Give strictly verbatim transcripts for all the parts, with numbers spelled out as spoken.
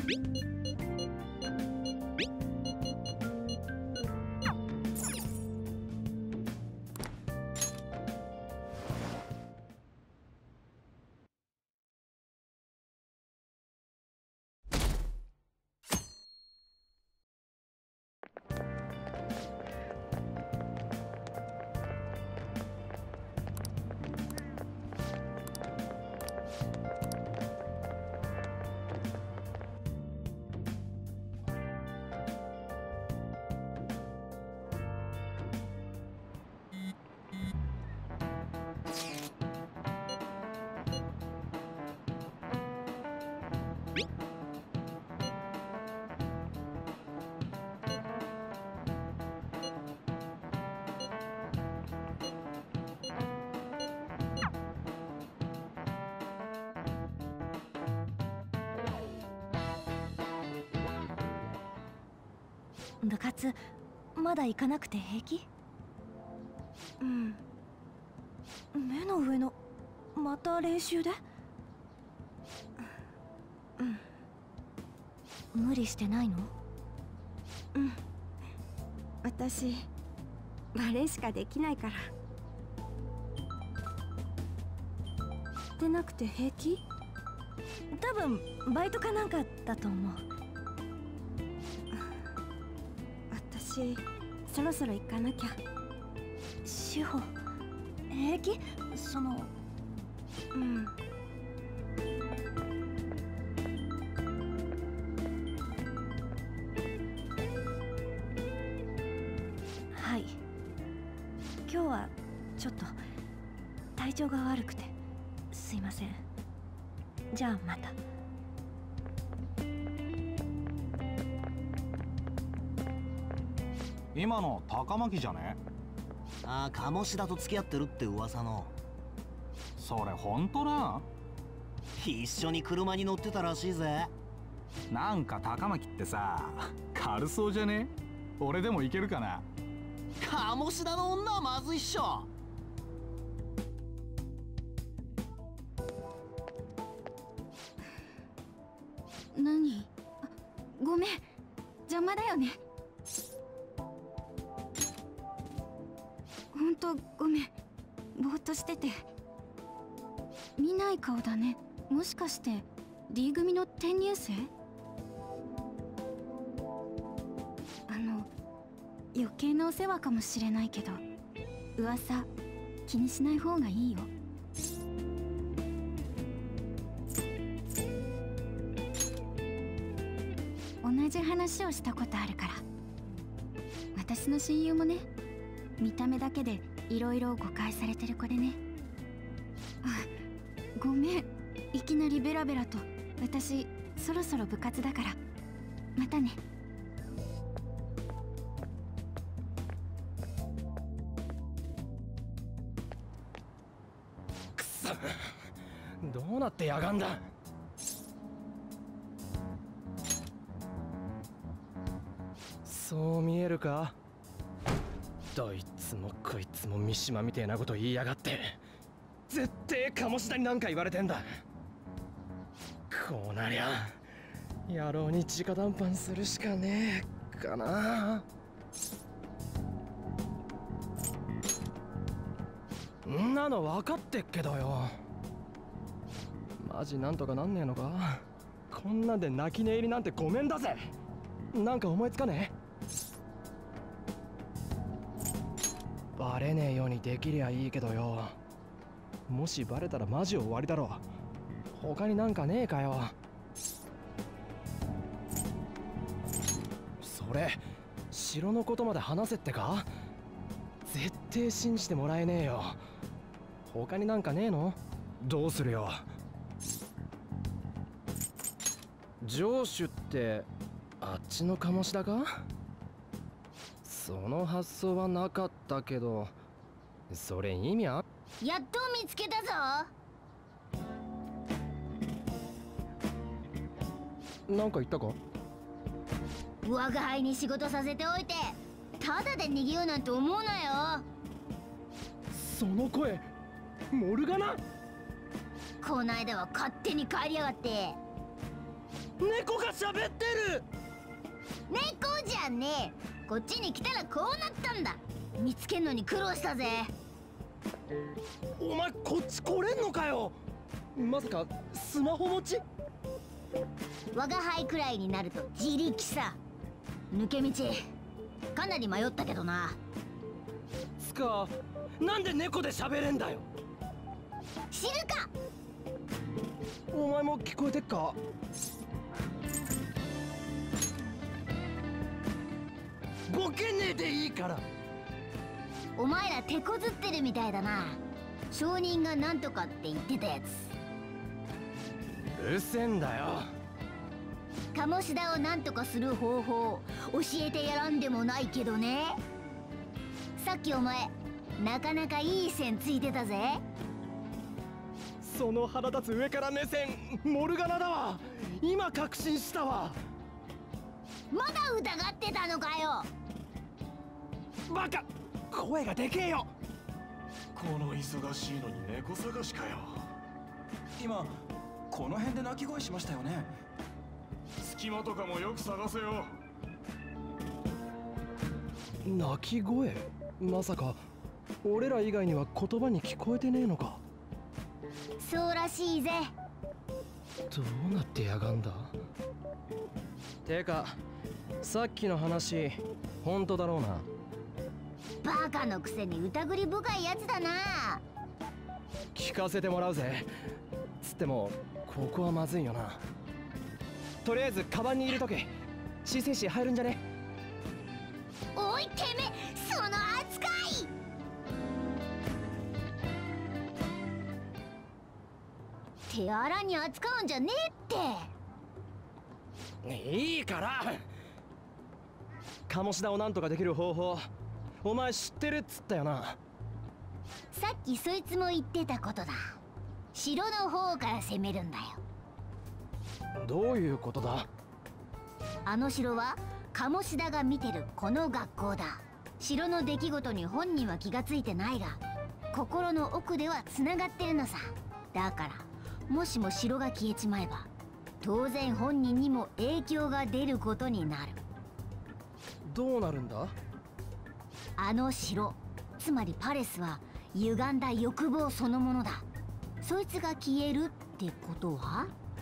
部活まだ行かなくて平気？うん。目の上のまた練習で？うん。無理してないの？うん。私バレエしかできないから。してなくて平気？多分バイトかなんかだと思う。私そろそろ行かなきゃ。志保平気？そのうん。はい。今日はちょっと体調が悪くてすいません。じゃあまた。 今の高巻じゃね？ ああ、鴨志田と付き合ってるって噂の。 それ本当な？ 一緒に車に乗ってたらしいぜ。 なんか高巻ってさ、軽そうじゃね？俺でもいけるかな？ 鴨志田の女はまずいっしょ。 何？ごめん、邪魔だよね。ほんとごめん、ぼーっとしてて。見ない顔だね。もしかして D 組の転入生？あの余計なお世話かもしれないけど、噂気にしない方がいいよ。同じ話をしたことあるから。私の親友もね、見た目だけでいろいろ誤解されてる子でね。あ、ごめん、いきなりベラベラと。私そろそろ部活だから。またね。 くそ、どうなってやがんだ。そう見えるか？どいつもこいつも三島みてえなこと言いやがって。絶対鴨志田になんか言われてんだ。こうなりゃ野郎に直談判するしかねえかな。んなの分かってっけどよ。マジなんとかなんねえのか？こんなんで泣き寝入りなんてごめんだぜ。なんか思いつかねえ？バレねえようにできりゃいいけどよ。もしバレたらマジ終わりだろ。他になんかねえかよ。それ城のことまで話せってか？絶対信じてもらえねえよ。他になんかねえの？どうするよ。城主ってあっちの鴨志田か？その発想はなかったけど、それ意味あ？ やっと見つけたぞ。 なんか言ったか？ 我が輩に仕事させておいてただで逃げようなんて思うなよ。 その声モルガナ？ こないだは勝手に帰りやがって。 猫が喋ってる。 猫じゃねえ、こっちに来たらこうなったんだ。見つけんのに苦労したぜ。 お前こっち来れんのかよ。まさかスマホ持ち？ 我が輩くらいになると自力さ。抜け道かなり迷ったけどな。 つかなんで猫で喋れんだよ。 知るか。 お前も聞こえてっか？ボケねえでいいから。 お前ら手こずってるみたいだな。証人がなんとかって言ってたやつ。 うせんだよ。 鴨志田をなんとかする方法教えてやらんでもないけどね。さっきお前なかなかいい線ついてたぜ。 その腹立つ上から目線モルガナだわ。今確信したわ。 まだ疑ってたのかよ。 バカ、声がでけえよ。 この忙しいのに猫探しかよ。今この辺で鳴き声しましたよね。隙間とかもよく探せよ。 鳴き声？まさか俺ら以外には言葉に聞こえてねえのか？ そうらしいぜ。 どうなってやがんだ。てかさっきの話本当だろうな。 バカのくせに疑り深いやつだな。 聞かせてもらうぜ。つってもここはまずいよな。とりあえずカバンに入れとけ。シセシ入るんじゃね？ おいてめえ、その扱い。手荒に扱うんじゃねえって。 いいから鴨志田をなんとかできる方法お前知ってるっつったよな。 さっきそいつも言ってたことだ。城の方から攻めるんだよ。 どういうことだ？ あの城は鴨志田が見てるこの学校だ。城の出来事に本人は気がついてないが心の奥ではつながってるのさ。だからもしも城が消えちまえば当然本人にも影響が出ることになる。 どうなるんだ？ あの城、つまりパレスは歪んだ欲望そのものだ。そいつが消えるってことは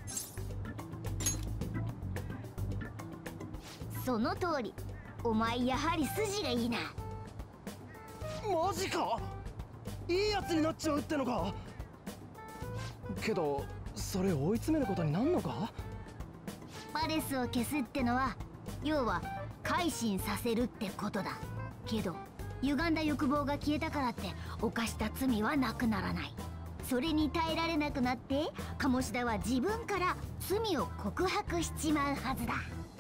その通り。お前やはり筋がいいな。 マジか？いいやつになっちゃうってのか？けどそれ追い詰めることになんのか？ パレスを消すってのは要は改心させるってことだ。けど歪んだ欲望が消えたからって犯した罪はなくならない。それに耐えられなくなって鴨志田は自分から罪を告白しちまうはずだ。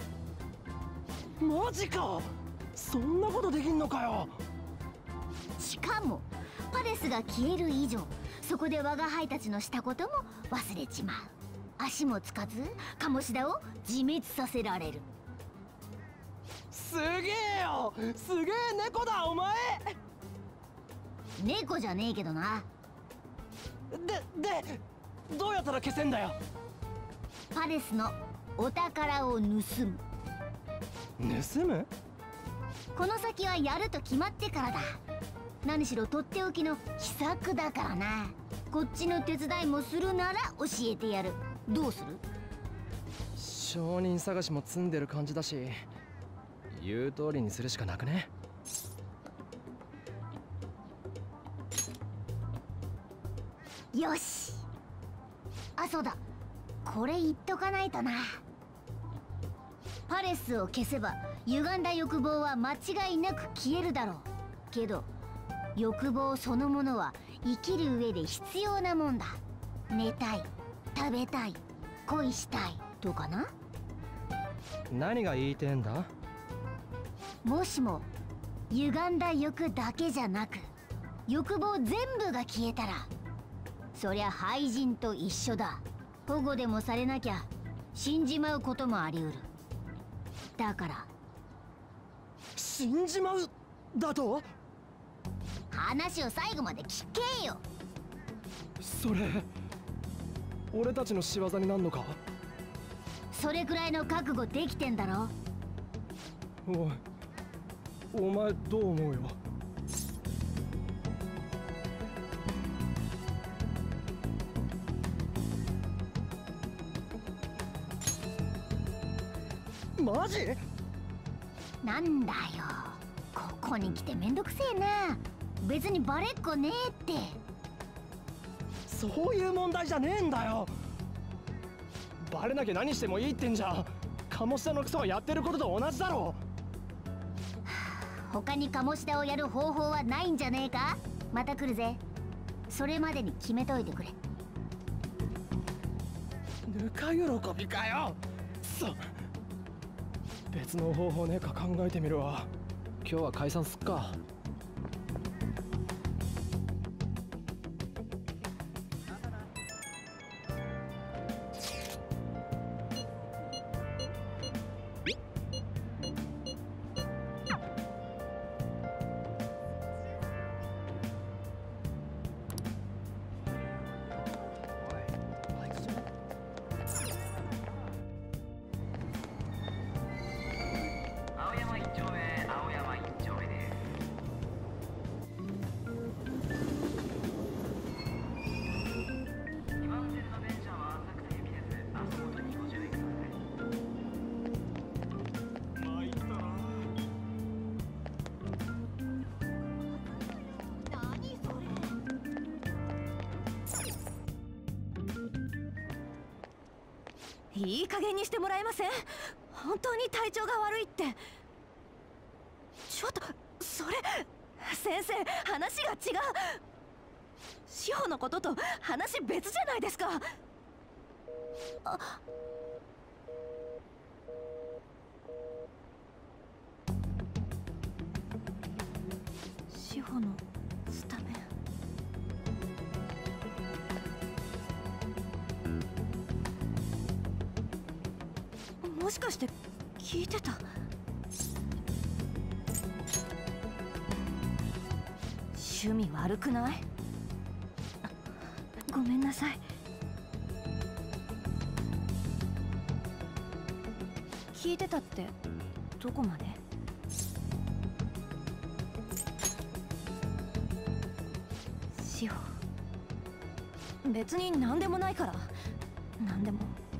マジか？そんなことできんのかよ。 しかもパレスが消える以上そこで我が輩たちのしたことも忘れちまう。足もつかず鴨志田を自滅させられる。 すげえよ。すげえ猫だお前。 猫じゃねえけどな。 ででどうやったら消せんだよ。 パレスのお宝を盗む。 盗む？ この先はやると決まってからだ。何しろとっておきの秘策だからな。こっちの手伝いもするなら教えてやる。どうする？ 証人探しも積んでる感じだし言う通りにするしかなくね？ よし。あ、そうだ、これ言っとかないとな。パレスを消せば歪んだ欲望は間違いなく消えるだろうけど欲望そのものは生きる上で必要なもんだ。寝たい、食べたい、恋したいとかな。 何が言いてんだ？ もしも歪んだ欲だけじゃなく欲望全部が消えたらそりゃ廃人と一緒だ。保護でもされなきゃ死んじまうこともあり得る。だから死んじまうだと？ 話を最後まで聞けよ。 それ俺たちの仕業になんのか？ それぐらいの覚悟できてんだろ。 おい、お前どう思うよ。マジ？ なんだよ、ここに来てめんどくせえな。別にバレっこねえって。 そういう問題じゃねえんだよ。バレなきゃ何してもいいってんじゃん。鴨志田のクソがやってることと同じだろ。 他に鴨志田をやる方法はないんじゃねえか。また来るぜ。それまでに決めといてくれ。 ぬか喜びかよ。そう、別の方法ねえか考えてみるわ。今日は解散すっか。 いい加減にしてもらえません？本当に体調が悪いって。ちょっとそれ先生、話が違う。志保のことと話別じゃないですか。あ、志保のスタメン。もしかして聞いてた？趣味悪くない？ごめんなさい。聞いてたってどこまで？志保、別に何でもないから。何でも。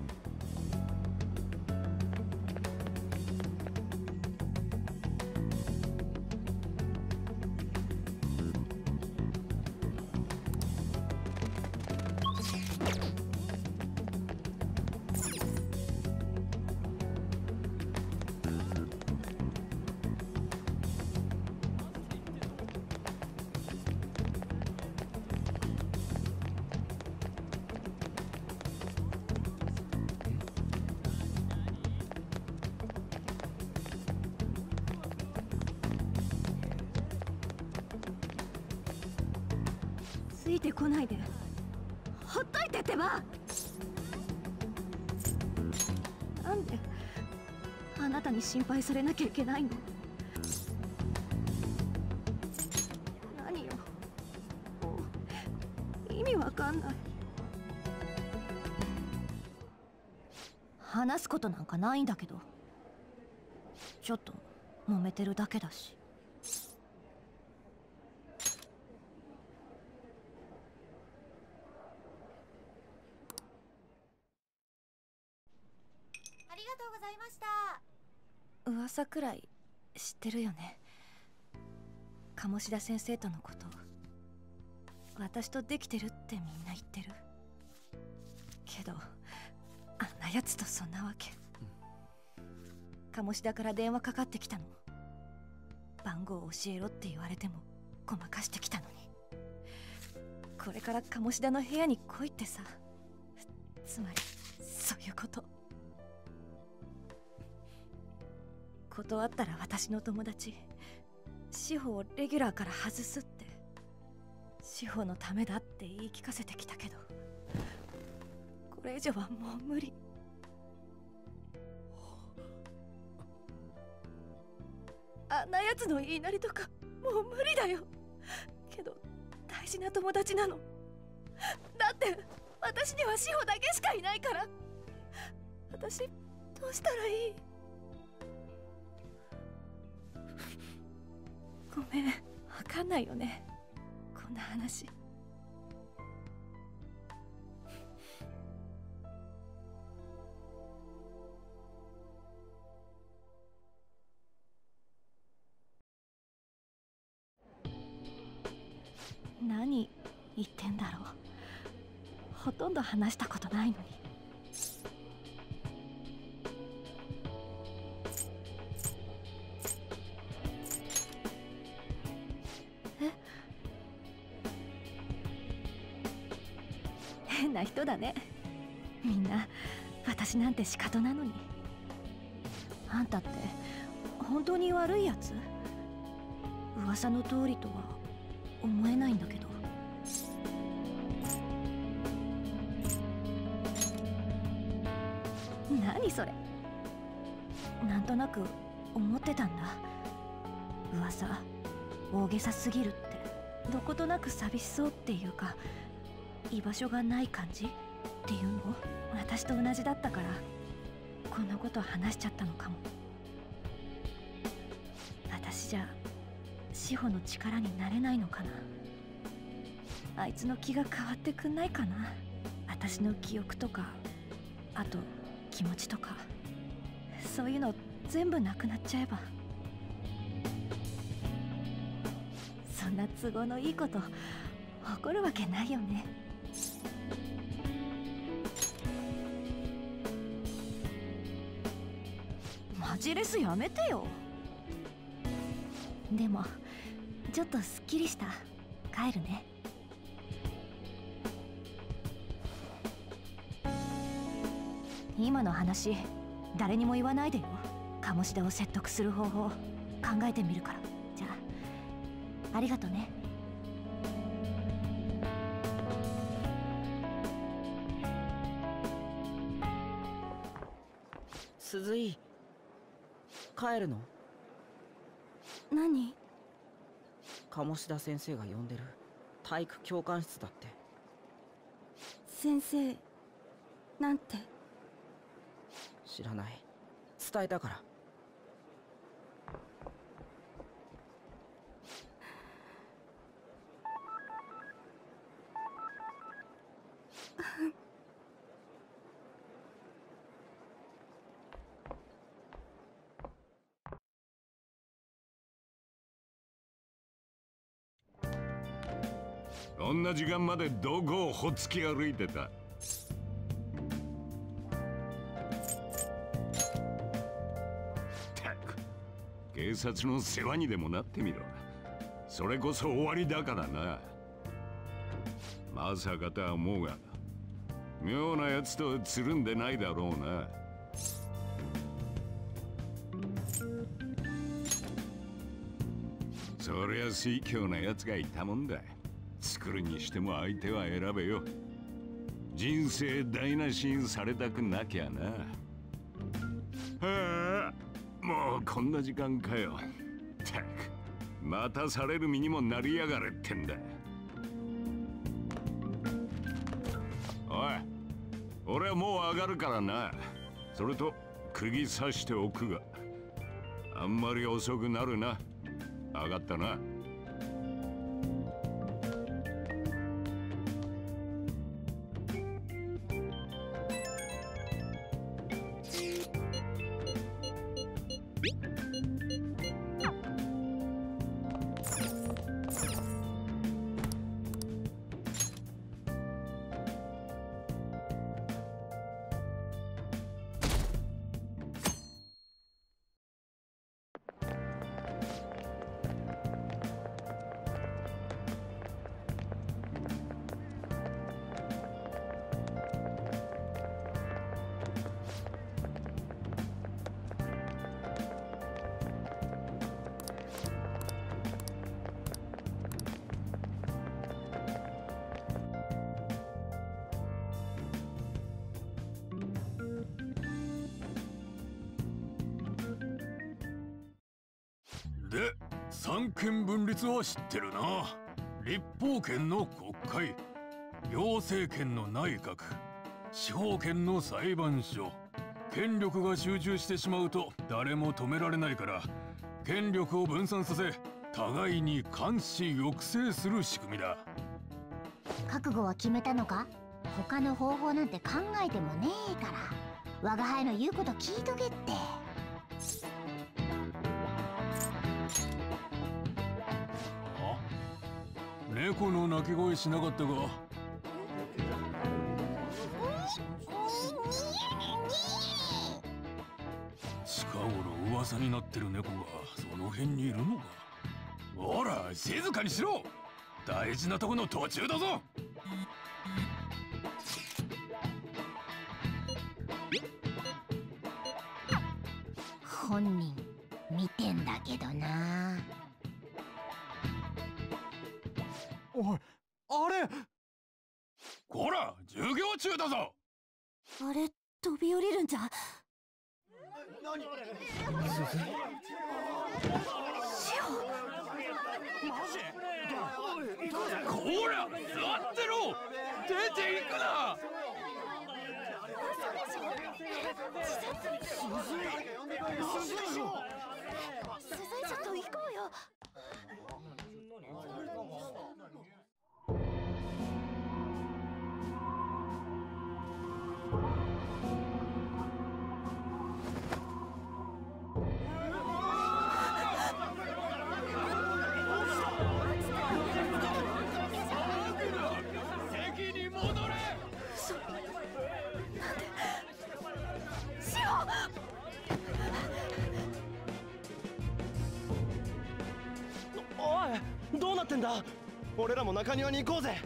ついてこないで。ほっといてってば。なんであなたに心配されなきゃいけないの？何よ、もう意味わかんない。話すことなんかないんだけど、ちょっと揉めてるだけだし。 ありがとうございました。 噂くらい知ってるよね、鴨志田先生とのこと。私とできてるってみんな言ってるけど、あんなやつとそんなわけ。鴨志田から電話かかってきたの。番号を教えろって言われてもごまかしてきたのに、これから鴨志田の部屋に来いってさ。つまりそういうこと。断ったら私の友達志保をレギュラーから外すって、志保のためだって言い聞かせてきたけど、これ以上はもう無理。あんなやつの言いなりとかもう無理だよ。けど大事な友達なの。だって私には志保だけしかいないから。私どうしたらいい？ごめん、わかんないよね、こんな話。何言ってんだろう。ほとんど話したことないのに。え？変な人だね。みんな私なんて仕方なのに。あんたって本当に悪いやつ？噂の通りとは思えないんだけど。何それ。なんとなく思ってたんだ。噂大げさすぎるって、どことなく寂しそうっていうか、居場所がない感じっていうの。私と同じだったからこんなこと話しちゃったのかも。私じゃ志保の力になれないのかな。あいつの気が変わってくんないかな。私の記憶とか、あと気持ちとか、そういうの全部なくなっちゃえば。そんな都合のいいこと起こるわけないよね。マジレスやめてよ。でもちょっとすっきりした。帰るね。今の話誰にも言わないでよ。鴨志田を説得する方法考えてみるから。じゃあありがとね。 鈴井、帰るの？ 何？ 鴨志田先生が呼んでる。体育教官室だって。 先生なんて？ 知らない。伝えたから。 こんな時間までどこをほっつき歩いてた？警察の世話にでもなってみろ。それこそ終わりだからな。まさかとは思うが、妙なやつとつるんでないだろうな。そりゃ水強なやつがいたもんだ。作るにしても相手は選べよ。人生台無しにされたくなきゃな。はあ、もうこんな時間かよ。たく待たされる身にもなりやがれってんだ。おい、俺はもう上がるからな。それと釘刺しておくが、あんまり遅くなるな。上がったな。 で、三権分立は知ってるな。立法権の国会、行政権の内閣、司法権の裁判所、 権力が集中してしまうと誰も止められないから、権力を分散させ互いに監視抑制する仕組みだ。 覚悟は決めたのか？他の方法なんて考えてもねえから、我が輩の言うこと聞いとけって。 あ、猫の鳴き声しなかったか？近頃噂になってる猫がその辺にいるのか？ほら静かにしろ、大事なとこの途中だぞ。 本人見てんだけどな。 おい、あれ、 こら授業中だぞ。 あれ飛び降りるんじゃ。 何？ こら座ってろ、出ていくな。 鈴井ちょっと行こうよ。 おい、どうなってんだ？俺らも中庭に行こうぜ。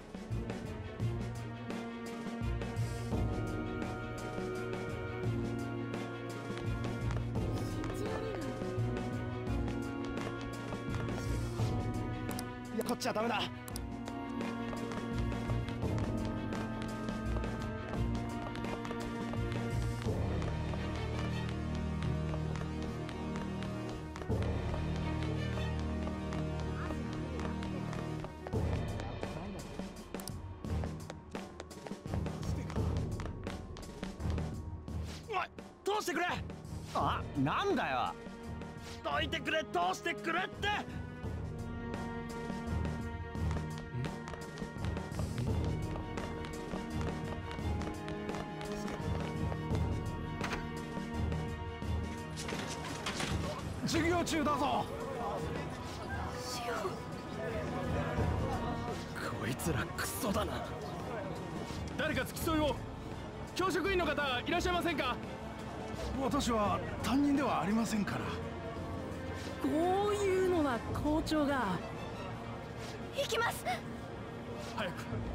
いや、こっちはダメだ。通してくれ。 あ、なんだよ。 どいてくれ、通してくれって。 授業中だぞ。 こいつらクソだな。 誰か付き添いを。教職員の方いらっしゃいませんか？ 私は担任ではありませんから。 こういうのは校長が。 行きます。 早く。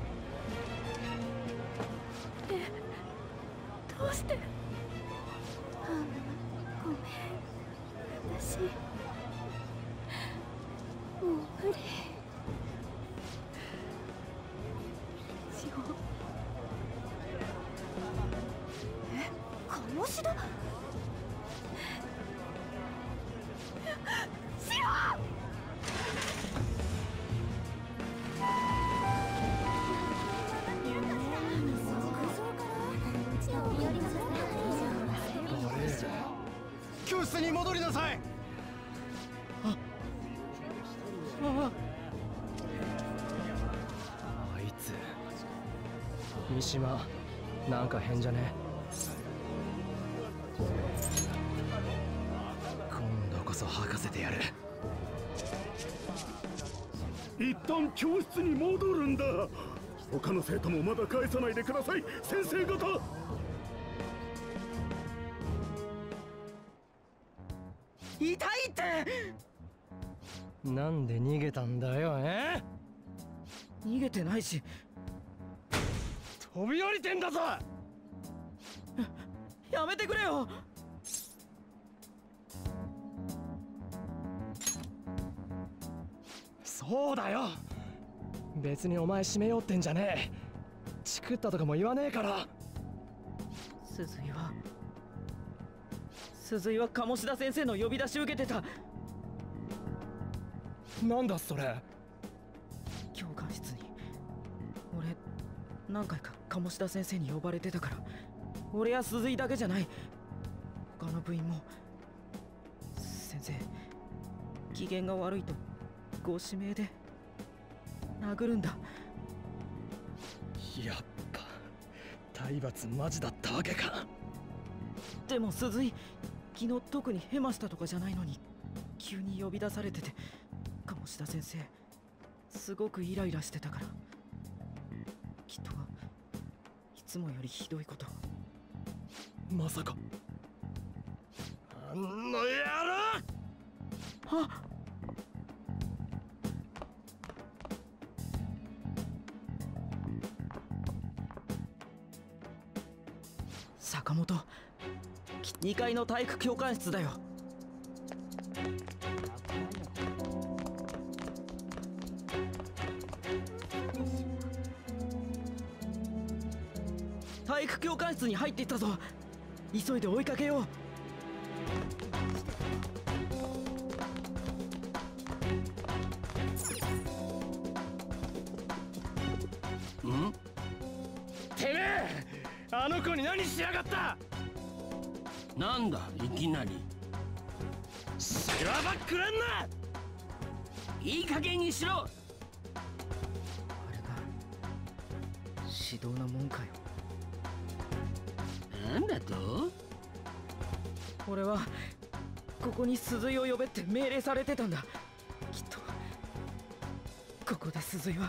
え、どうして。あ、ごめん、私もう無理。しよう。え、鴨志田。しよう。 教室に戻りなさい。 あああいつ三島、なんか変じゃね？今度こそ吐かせてやる。 一旦教室に戻るんだ。他の生徒もまだ返さないでください、先生方。 痛いって。なんで逃げたんだよ。え逃げてないし、 飛び降りてんだぞ。 やめてくれよ。 そうだよ。別にお前締めようってんじゃねえ。チクったとかも言わねえから。 鈴井は鈴井は鴨志田先生の呼び出し受けてた。 なんだそれ。 教官室に俺何回か鴨志田先生に呼ばれてたから、 俺や鈴井だけじゃない。他の部員も。先生、機嫌が悪いとご指名で殴るんだ。 やっぱ体罰マジだったわけか。 でも鈴井、昨日特にヘマしたとかじゃないのに急に呼び出されてて、鴨志田先生すごくイライラしてたから、きっといつもよりひどいこと。 まさかあの野郎。 はっ、坂本、にかいの体育教官室だよ。体育教官室に入っていったぞ。急いで追いかけよう。 ん？ てめえ、あの子に何しやがった。 なんだいきなり。 しらばっくれんな。 いい加減にしろ。 あれが指導なもんかよ。 なんだと？ 俺はここに鈴井を呼べって命令されてたんだ。きっとここで鈴井は。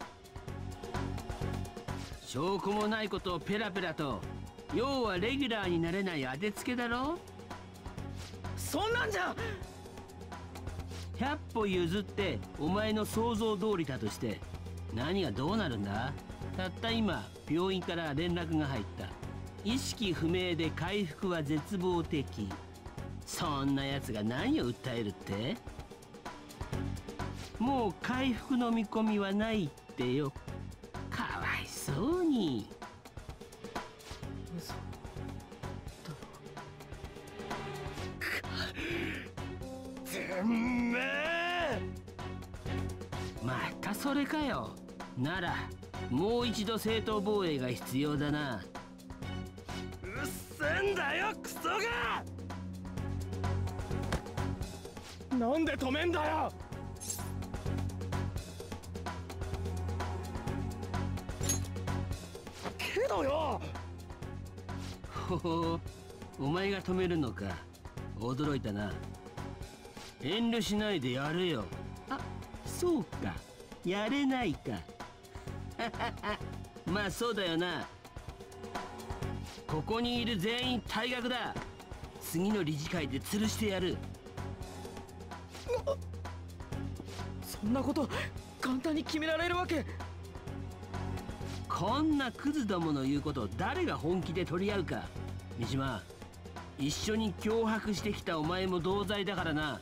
証拠もないことをペラペラと。要はレギュラーになれない当てつけだろ。 そんなんじゃ。 ひゃっぽ譲ってお前の想像通りだとして何がどうなるんだ。たった今病院から連絡が入った。意識不明で回復は絶望的。そんな奴が何を訴えるって。もう回復の見込みはないってよ。かわいそうに。 嘘だろ。 てめえ、 またそれかよ。ならもう一度正当防衛が必要だな。 うっせんだよクソが。なんで止めんだよ。けどよ。 ほほ、お前が止めるのか。驚いたな。遠慮しないでやれよ。あ、そうか、やれないか。まあそうだよな。ここにいる全員退学だ。次の理事会で吊るしてやる。 そんなこと簡単に決められるわけ。 こんなクズどもの言うことを誰が本気で取り合うか。三島、一緒に脅迫してきたお前も同罪だからな。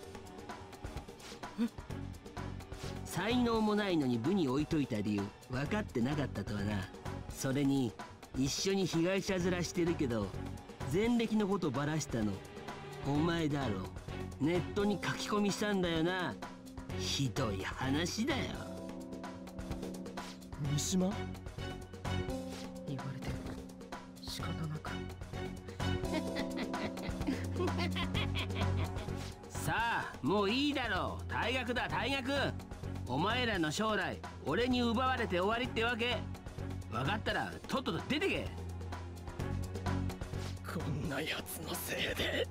才能もないのに部に置いといた理由分かってなかったとはな。それに一緒に被害者面してるけど前歴のことばらしたのお前だろ。ネットに書き込みしたんだよな。ひどい話だよ。 三島、 言われて仕方なく。 さあもういいだろう。退学だ退学。お前らの将来俺に奪われて終わりってわけ。分かったらとっとと出てけ。 こんなやつのせいで。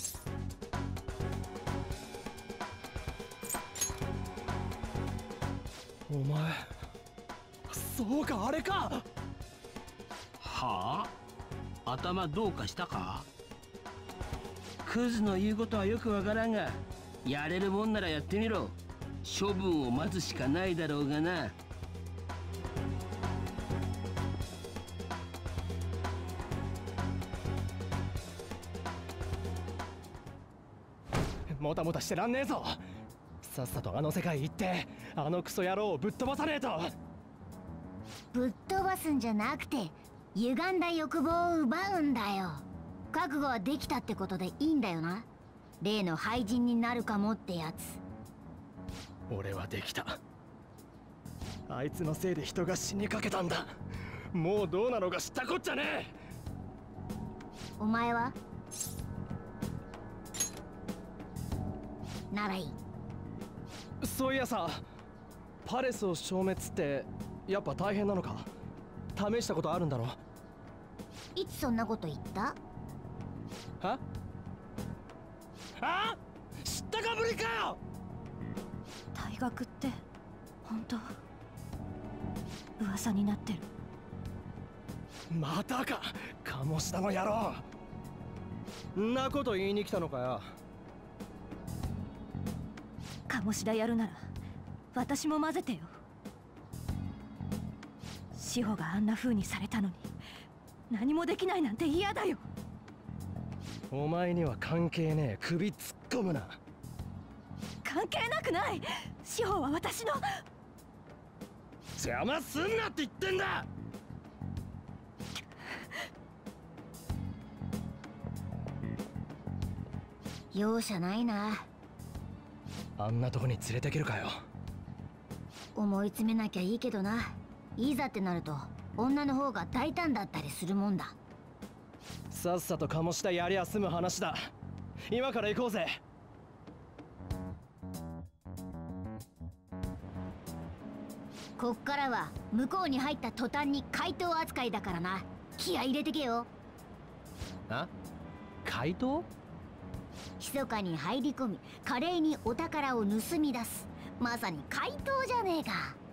お前、そうかあれか。 はあ、頭どうかしたか。クズの言うことはよくわからんが、やれるもんならやってみろ。処分を待つしかないだろうがな。 もたもたしてらんねえぞ。さっさとあの世界行ってあのクソ野郎をぶっ飛ばさねえと。 ぶっ飛ばすんじゃなくて歪んだ欲望を奪うんだよ。覚悟はできたってことでいいんだよな。例の廃人になるかもってやつ。 俺はできた。あいつのせいで人が死にかけたんだ。もうどうなのか知ったこっちゃねえ。 お前は？ならいい。 そういやさ、パレスを消滅ってやっぱ大変なのか？試したことあるんだろ？ いつそんなこと言った？ は？あ？知ったかぶりかよ！ 退学って本当？噂になってる。 またか、鴨志田の野郎。んなこと言いに来たのかよ。 鴨志田やるなら私も混ぜてよ。志保があんな風にされたのに何もできないなんて嫌だよ。 お前には関係ねえ。首突っ込むな。 関係なくない。志保は私の。 邪魔すんなって言ってんだ。 容赦ないな。 あんなとこに連れてけるかよ。 思い詰めなきゃいいけどな。いざってなると女の方が大胆だったりするもんだ。 さっさと鴨志田やりゃ済む話だ。今から行こうぜ。 こっからは向こうに入った途端に怪盗扱いだからな。気合い入れてけよ。 あ？怪盗？ 密かに入り込み華麗にお宝を盗み出す、まさに怪盗じゃねえか。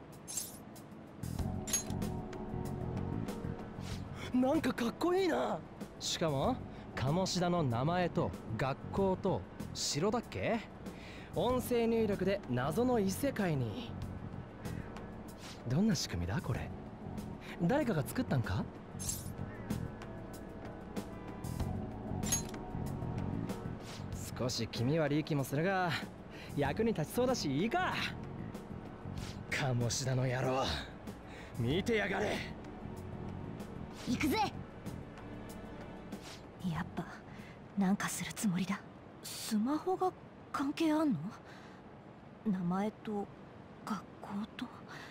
なんかかっこいいな。しかも鴨志田の名前と学校と城だっけ？音声入力で謎の異世界に。どんな仕組みだこれ？誰かが作ったんか？少し気味悪い気もするが役に立ちそうだしいいか。鴨志田の野郎、見てやがれ。 行くぜ。 やっぱなんかするつもりだ。スマホが関係あんの？名前と学校と。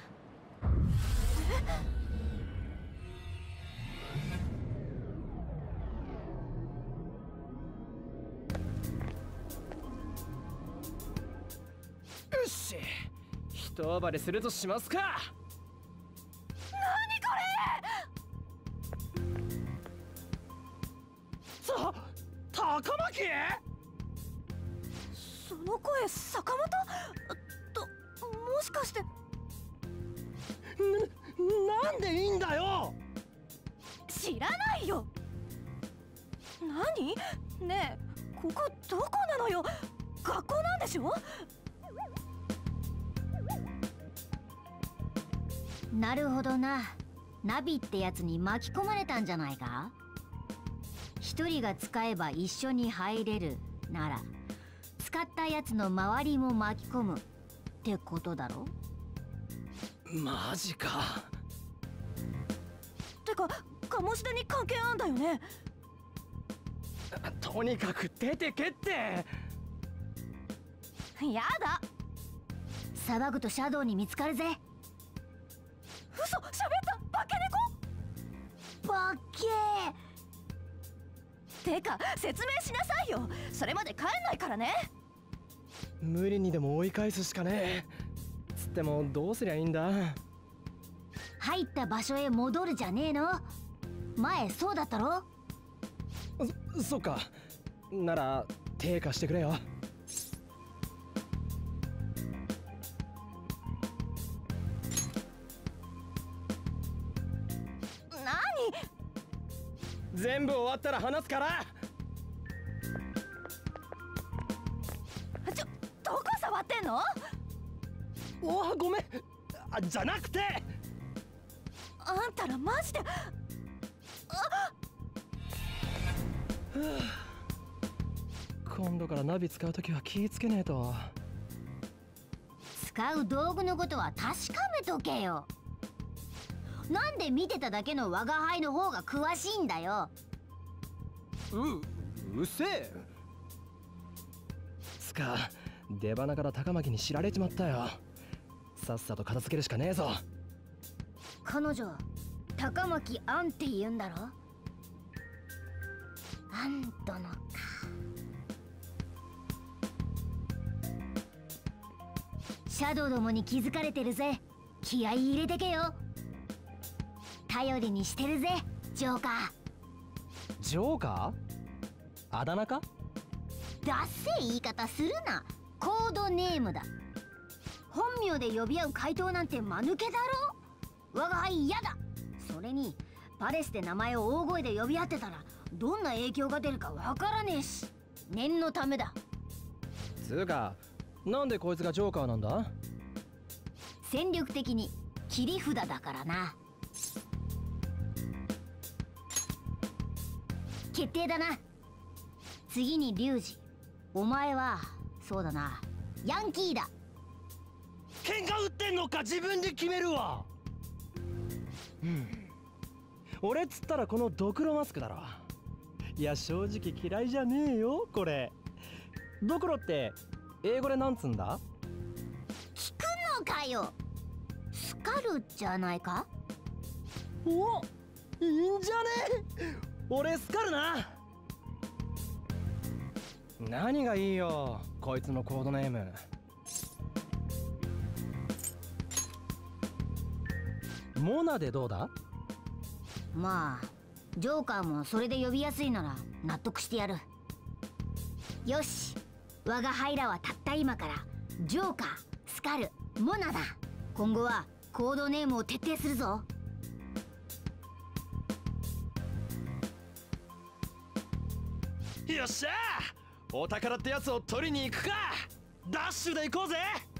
よし、一暴れするとしますか。 何これ！ さ、高巻？ その声坂本？と、もしかして。 な、なんでいいんだよ。 知らないよ。何？ねえ、ここどこなのよ。学校なんでしょ？ なるほどな。ナビってやつに巻き込まれたんじゃないか。一人が使えば一緒に入れるなら使ったやつの周りも巻き込むってことだろ。 マジか。 てか鴨志田に関係あんだよね。 とにかく出てけって。 やだ。 騒ぐとシャドウに見つかるぜ。 嘘、喋った。化け猫。バッケー。てか説明しなさいよ。それまで帰んないからね。 無理にでも追い返すしかねえ。つってもどうすりゃいいんだ。 入った場所へ戻るじゃねえの。前そうだったろ。 そ、そっか。なら手貸してくれよ。全部終わったら話すから。 ちょ、どこ触ってんの？ お、ごめん。あ、じゃなくて。 あんたらマジで。あっ。今度からナビ使うときは気ぃつけねえと。 使う道具のことは確かめとけよ。なんで見てただけの我が輩の方が詳しいんだよ。 う、うせえ。つか、出花から高巻に知られちまったよ。さっさと片付けるしかねえぞ。 彼女、高巻杏って言うんだろ。 アントのか。シャドウどもに気づかれてるぜ。気合い入れてけよ。頼りにしてるぜ、ジョーカー。 ジョーカー？あだ名か？ ダッセー言い方するな。コードネームだ。本名で呼び合う怪盗なんて間抜けだろ。我が輩嫌だ。それにパレスで名前を大声で呼び合ってたらどんな影響が出るかわからねえし、念のためだ。 つうか、なんでこいつがジョーカーなんだ？ 戦力的に切り札だからな。決定だな。次にリュウジ、お前はそうだな、ヤンキーだ。 喧嘩売ってんのか自分で決めるわ。うん、俺っつったらこのドクロマスクだろ。いや正直嫌いじゃねえよこれ。ドクロって英語でなんつんだ？ 聞くのかよ。スカルじゃないか？ お、いいんじゃね？俺スカルな。何がいいよこいつのコードネーム。モナでどうだ？ まあジョーカーもそれで呼びやすいなら納得してやる。よし、我が輩らはたった今からジョーカー、スカル、モナだ。今後はコードネームを徹底するぞ。 よっしゃー、お宝ってやつを取りに行くか。ダッシュで行こうぜ。